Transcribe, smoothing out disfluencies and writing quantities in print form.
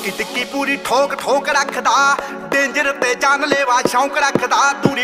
ਟਿੱਕੀ ਟਿੱਕੀ ਪੂਰੀ ਠੋਕ ਠੋਕ ਰੱਖਦਾ, ਡੇਂਜਰ ਤੇ ਜਾਨਲੇਵਾ ਸ਼ੌਂਕ ਰੱਖਦਾ। ਦੂਰੀ